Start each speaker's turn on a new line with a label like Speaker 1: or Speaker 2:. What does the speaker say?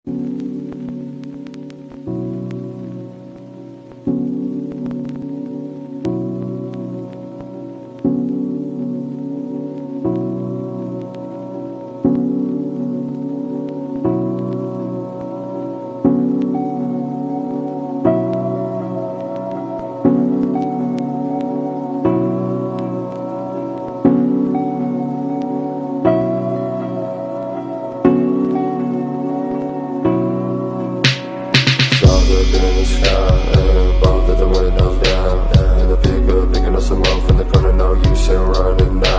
Speaker 1: Looking in the sky, both of the windows down. And the pickup picking up some more from the corner. No use in running now.